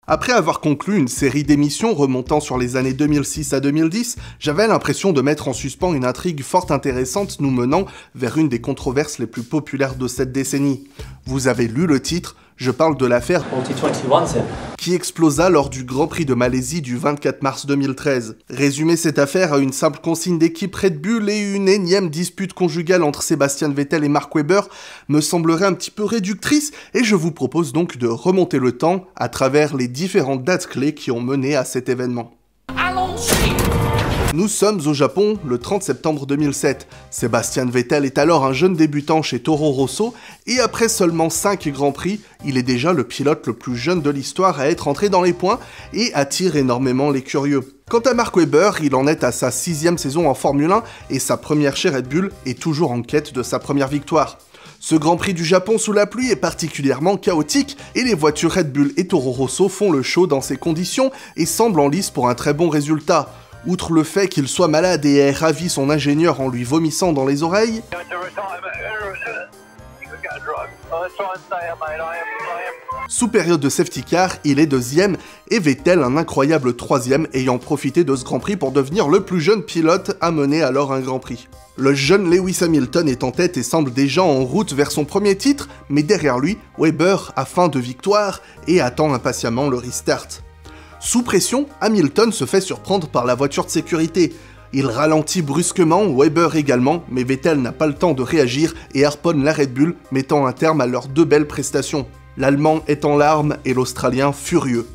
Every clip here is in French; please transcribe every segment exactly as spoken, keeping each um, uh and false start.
Après avoir conclu une série d'émissions remontant sur les années deux mille six à deux mille dix, j'avais l'impression de mettre en suspens une intrigue fort intéressante nous menant vers une des controverses les plus populaires de cette décennie. Vous avez lu le titre, je parle de l'affaire qui explosa lors du Grand Prix de Malaisie du vingt-quatre mars deux mille treize. Résumer cette affaire à une simple consigne d'équipe Red Bull et une énième dispute conjugale entre Sebastian Vettel et Mark Webber me semblerait un petit peu réductrice et je vous propose donc de remonter le temps à travers les différentes dates clés qui ont mené à cet événement. Nous sommes au Japon le trente septembre deux mille sept. Sebastian Vettel est alors un jeune débutant chez Toro Rosso et après seulement cinq Grands Prix, il est déjà le pilote le plus jeune de l'histoire à être entré dans les points et attire énormément les curieux. Quant à Mark Webber, il en est à sa sixième saison en Formule un et sa première chez Red Bull est toujours en quête de sa première victoire. Ce Grand Prix du Japon sous la pluie est particulièrement chaotique et les voitures Red Bull et Toro Rosso font le show dans ces conditions et semblent en lice pour un très bon résultat. Outre le fait qu'il soit malade et ait ravi son ingénieur en lui vomissant dans les oreilles, sous période de safety car, il est deuxième et Vettel un incroyable troisième ayant profité de ce Grand Prix pour devenir le plus jeune pilote à mener alors un Grand Prix. Le jeune Lewis Hamilton est en tête et semble déjà en route vers son premier titre, mais derrière lui, Webber a faim de victoire et attend impatiemment le restart. Sous pression, Hamilton se fait surprendre par la voiture de sécurité. Il ralentit brusquement, Webber également, mais Vettel n'a pas le temps de réagir et harponne la Red Bull, mettant un terme à leurs deux belles prestations. L'Allemand est en larmes et l'Australien furieux.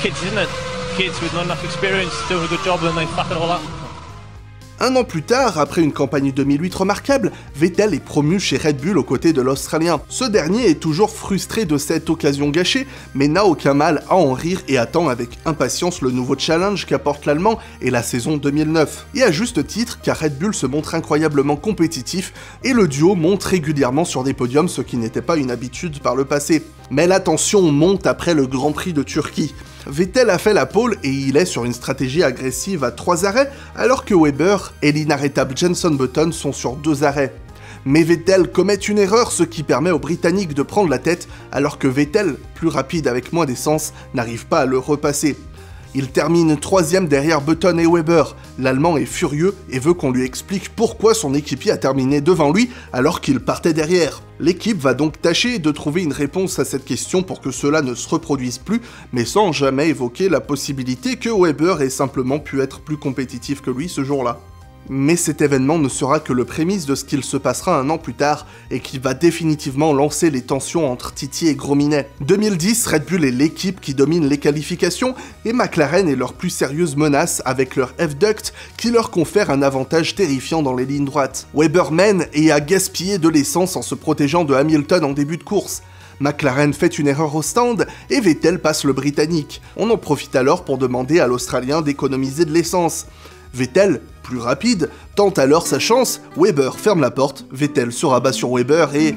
Un an plus tard, après une campagne deux mille huit remarquable, Vettel est promu chez Red Bull aux côtés de l'Australien. Ce dernier est toujours frustré de cette occasion gâchée, mais n'a aucun mal à en rire et attend avec impatience le nouveau challenge qu'apporte l'Allemand et la saison deux mille neuf. Et à juste titre, car Red Bull se montre incroyablement compétitif et le duo monte régulièrement sur des podiums, ce qui n'était pas une habitude par le passé. Mais la tension monte après le Grand Prix de Turquie. Vettel a fait la pole et il est sur une stratégie agressive à trois arrêts, alors que Webber et l'inarrêtable Jenson Button sont sur deux arrêts. Mais Vettel commet une erreur, ce qui permet aux Britanniques de prendre la tête, alors que Vettel, plus rapide avec moins d'essence, n'arrive pas à le repasser. Il termine troisième derrière Button et Webber. L'Allemand est furieux et veut qu'on lui explique pourquoi son équipier a terminé devant lui alors qu'il partait derrière. L'équipe va donc tâcher de trouver une réponse à cette question pour que cela ne se reproduise plus, mais sans jamais évoquer la possibilité que Webber ait simplement pu être plus compétitif que lui ce jour-là. Mais cet événement ne sera que le prémisse de ce qu'il se passera un an plus tard et qui va définitivement lancer les tensions entre Titi et Grominet. deux mille dix, Red Bull est l'équipe qui domine les qualifications et McLaren est leur plus sérieuse menace avec leur F-Duct qui leur confère un avantage terrifiant dans les lignes droites. Webber mène et a gaspillé de l'essence en se protégeant de Hamilton en début de course. McLaren fait une erreur au stand et Vettel passe le Britannique. On en profite alors pour demander à l'Australien d'économiser de l'essence. Vettel, plus rapide, tente alors sa chance, Webber ferme la porte, Vettel se rabat sur Webber et...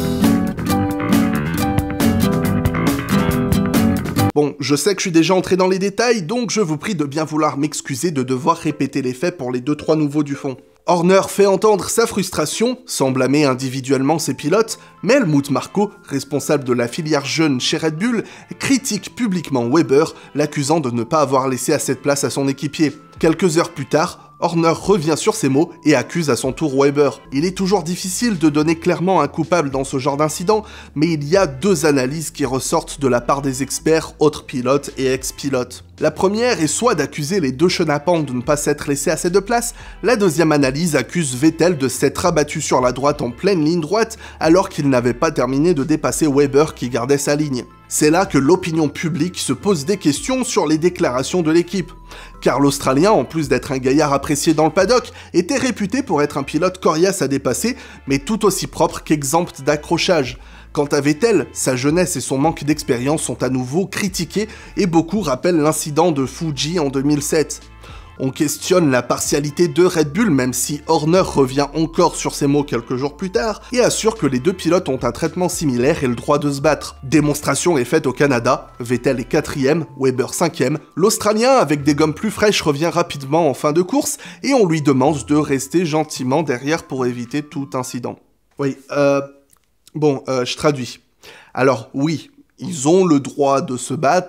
Bon, je sais que je suis déjà entré dans les détails, donc je vous prie de bien vouloir m'excuser de devoir répéter les faits pour les deux trois nouveaux du fond. Horner fait entendre sa frustration, sans blâmer individuellement ses pilotes, mais Helmut Marko, responsable de la filière jeune chez Red Bull, critique publiquement Webber, l'accusant de ne pas avoir laissé assez de place à son équipier. Quelques heures plus tard, Horner revient sur ses mots et accuse à son tour Webber. Il est toujours difficile de donner clairement un coupable dans ce genre d'incident, mais il y a deux analyses qui ressortent de la part des experts, autres pilotes et ex-pilotes. La première est soit d'accuser les deux chenapans de ne pas s'être laissé assez de place, la deuxième analyse accuse Vettel de s'être abattu sur la droite en pleine ligne droite alors qu'il n'avait pas terminé de dépasser Webber qui gardait sa ligne. C'est là que l'opinion publique se pose des questions sur les déclarations de l'équipe. Car l'Australien, en plus d'être un gaillard apprécié dans le paddock, était réputé pour être un pilote coriace à dépasser, mais tout aussi propre qu'exempt d'accrochage. Quant à Vettel, sa jeunesse et son manque d'expérience sont à nouveau critiqués et beaucoup rappellent l'incident de Fuji en deux mille sept. On questionne la partialité de Red Bull même si Horner revient encore sur ses mots quelques jours plus tard et assure que les deux pilotes ont un traitement similaire et le droit de se battre. Démonstration est faite au Canada, Vettel est quatrième, Webber cinquième, l'Australien avec des gommes plus fraîches revient rapidement en fin de course et on lui demande de rester gentiment derrière pour éviter tout incident. Oui, euh... Bon, euh, je traduis. Alors oui, ils ont le droit de se battre,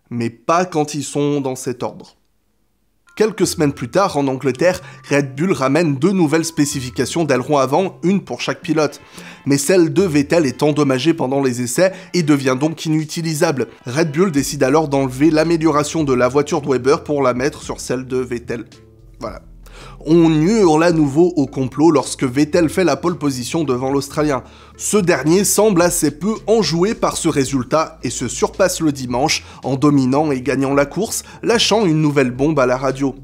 mais pas quand ils sont dans cet ordre. Quelques semaines plus tard, en Angleterre, Red Bull ramène deux nouvelles spécifications d'aileron avant, une pour chaque pilote. Mais celle de Vettel est endommagée pendant les essais et devient donc inutilisable. Red Bull décide alors d'enlever l'amélioration de la voiture de Webber pour la mettre sur celle de Vettel. Voilà. On hurle à nouveau au complot lorsque Vettel fait la pole position devant l'Australien. Ce dernier semble assez peu enjoué par ce résultat et se surpasse le dimanche en dominant et gagnant la course, lâchant une nouvelle bombe à la radio.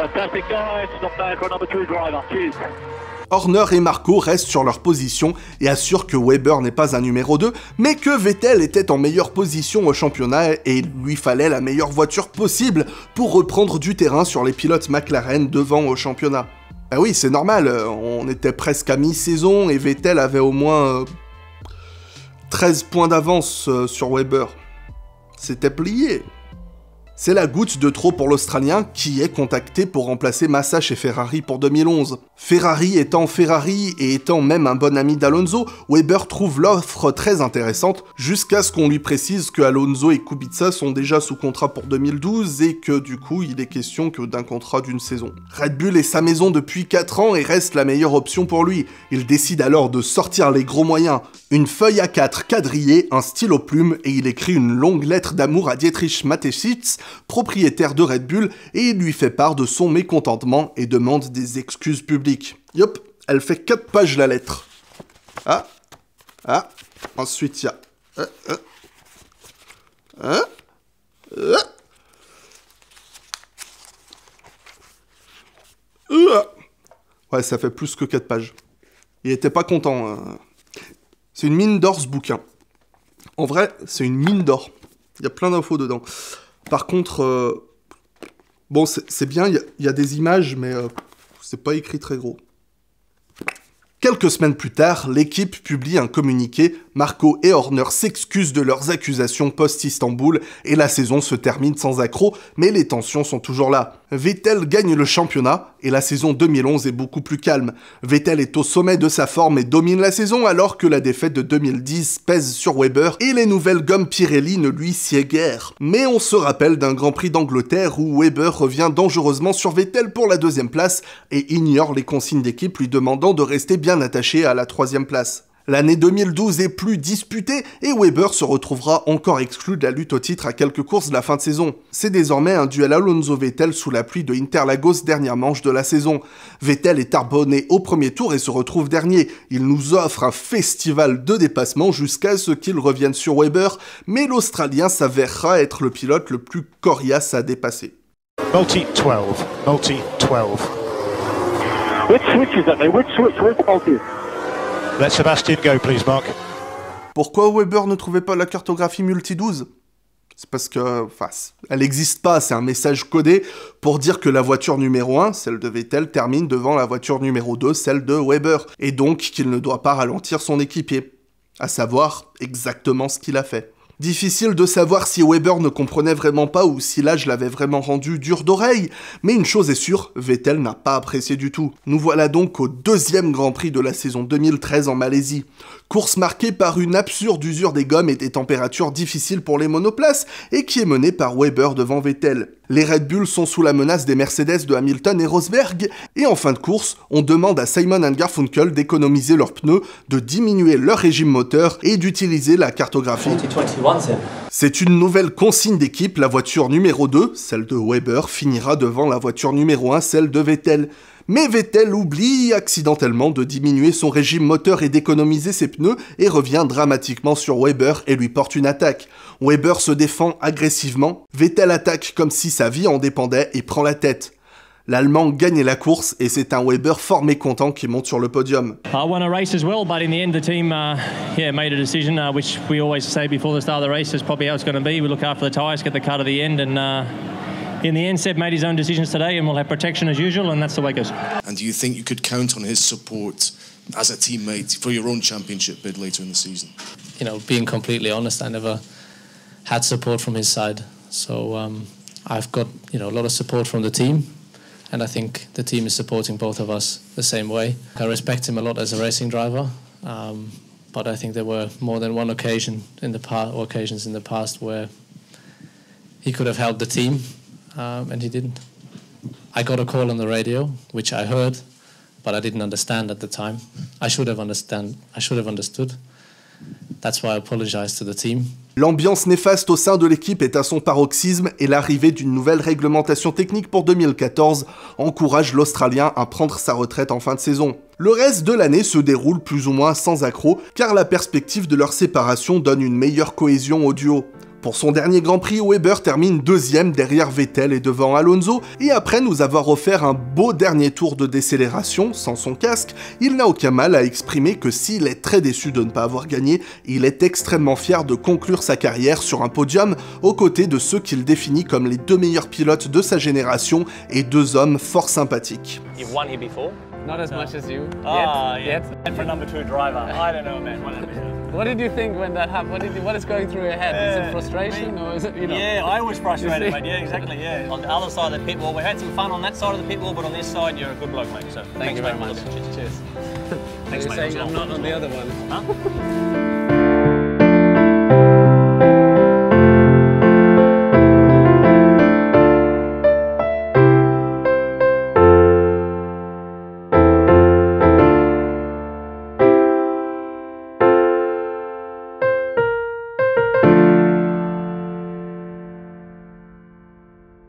Horner et Marco restent sur leur position et assurent que Webber n'est pas un numéro deux, mais que Vettel était en meilleure position au championnat et il lui fallait la meilleure voiture possible pour reprendre du terrain sur les pilotes McLaren devant au championnat. Ah oui, c'est normal, on était presque à mi-saison et Vettel avait au moins euh, treize points d'avance euh, sur Webber. C'était plié. C'est la goutte de trop pour l'Australien qui est contacté pour remplacer Massa chez Ferrari pour deux mille onze. Ferrari étant Ferrari et étant même un bon ami d'Alonso, Webber trouve l'offre très intéressante jusqu'à ce qu'on lui précise que Alonso et Kubica sont déjà sous contrat pour deux mille douze et que du coup il est question que d'un contrat d'une saison. Red Bull est sa maison depuis quatre ans et reste la meilleure option pour lui. Il décide alors de sortir les gros moyens. Une feuille A quatre quadrillée, un stylo plume et il écrit une longue lettre d'amour à Dietrich Mateschitz, propriétaire de Red Bull, et il lui fait part de son mécontentement et demande des excuses publiques. Yop, elle fait quatre pages la lettre. Ah, ah, ensuite il y a... Euh, euh, euh, euh, euh. Ouais, ça fait plus que quatre pages. Il était pas content. Hein. C'est une mine d'or ce bouquin. En vrai, c'est une mine d'or. Il y a plein d'infos dedans. Par contre, euh, bon, c'est bien, il y, y a des images, mais euh, c'est pas écrit très gros. Quelques semaines plus tard, l'équipe publie un communiqué, Marco et Horner s'excusent de leurs accusations post-Istanbul et la saison se termine sans accroc, mais les tensions sont toujours là. Vettel gagne le championnat et la saison deux mille onze est beaucoup plus calme. Vettel est au sommet de sa forme et domine la saison alors que la défaite de deux mille dix pèse sur Webber et les nouvelles gommes Pirelli ne lui sied guère. Mais on se rappelle d'un Grand Prix d'Angleterre où Webber revient dangereusement sur Vettel pour la deuxième place et ignore les consignes d'équipe lui demandant de rester bien attaché à la troisième place. L'année deux mille douze est plus disputée et Webber se retrouvera encore exclu de la lutte au titre à quelques courses de la fin de saison. C'est désormais un duel Alonso-Vettel sous la pluie de Interlagos, dernière manche de la saison. Vettel est arbonné au premier tour et se retrouve dernier. Il nous offre un festival de dépassement jusqu'à ce qu'il revienne sur Webber, mais l'Australien s'avérera être le pilote le plus coriace à dépasser. Multi twelve, multi twelve. Which switch is that, mate? Which switch? Where's the multi? Let Sebastian go, please, Mark. Pourquoi Webber ne trouvait pas la cartographie multi douze? C'est parce que, enfin, elle n'existe pas, c'est un message codé pour dire que la voiture numéro un, celle de Vettel, termine devant la voiture numéro deux, celle de Webber, et donc qu'il ne doit pas ralentir son équipier. À savoir exactement ce qu'il a fait. Difficile de savoir si Webber ne comprenait vraiment pas ou si l'âge l'avait vraiment rendu dur d'oreille, mais une chose est sûre, Vettel n'a pas apprécié du tout. Nous voilà donc au deuxième Grand Prix de la saison deux mille treize en Malaisie. Course marquée par une absurde usure des gommes et des températures difficiles pour les monoplaces, et qui est menée par Webber devant Vettel. Les Red Bull sont sous la menace des Mercedes de Hamilton et Rosberg, et en fin de course, on demande à Simon and Garfunkel d'économiser leurs pneus, de diminuer leur régime moteur et d'utiliser la cartographie. C'est une nouvelle consigne d'équipe, la voiture numéro deux, celle de Webber, finira devant la voiture numéro un, celle de Vettel. Mais Vettel oublie accidentellement de diminuer son régime moteur et d'économiser ses pneus et revient dramatiquement sur Webber et lui porte une attaque. Webber se défend agressivement, Vettel attaque comme si sa vie en dépendait et prend la tête. L'Allemand gagne la course et c'est un Webber fort mécontent qui monte sur le podium. I won a race as well, but in the end the team uh, yeah, made a decision uh, which we always say before the start of the race is probably how it's going to be. We look after the tyres, get the car to the end, and uh, in the end Seb made his own decisions today and we'll have protection as usual, and that's the way it goes. And do you think you could count on his support as a teammate for your own championship bid later in the season? You know, being completely honest, I never had support from his side. So um, I've got, you know, a lot of support from the team. And I think the team is supporting both of us the same way. I respect him a lot as a racing driver, um, but I think there were more than one occasion in the past, or occasions in the past where he could have helped the team, um, and he didn't. I got a call on the radio, which I heard, but I didn't understand at the time. I should have understand. I should have understood. That's why I apologize to the team. L'ambiance néfaste au sein de l'équipe est à son paroxysme et l'arrivée d'une nouvelle réglementation technique pour deux mille quatorze encourage l'Australien à prendre sa retraite en fin de saison. Le reste de l'année se déroule plus ou moins sans accroc, car la perspective de leur séparation donne une meilleure cohésion au duo. Pour son dernier Grand Prix, Webber termine deuxième derrière Vettel et devant Alonso, et après nous avoir offert un beau dernier tour de décélération sans son casque, il n'a aucun mal à exprimer que s'il est très déçu de ne pas avoir gagné, il est extrêmement fier de conclure sa carrière sur un podium aux côtés de ceux qu'il définit comme les deux meilleurs pilotes de sa génération et deux hommes fort sympathiques. You've won here before? Not as much as you. Ah, yet. yeah. Yet. And for number two driver, I don't know, man. What, what did you think when that happened? What, did you, what is going through your head? Uh, is it frustration or is it, you know? Yeah, I was frustrated, mate. Yeah, exactly, yeah. On the other side of the pit wall, we had some fun on that side of the pit wall, but on this side, you're a good bloke, mate. So Thank thanks, you very mate. much. Cheers. Cheers. Thanks, You're mate. saying I'm not on the other one. Huh?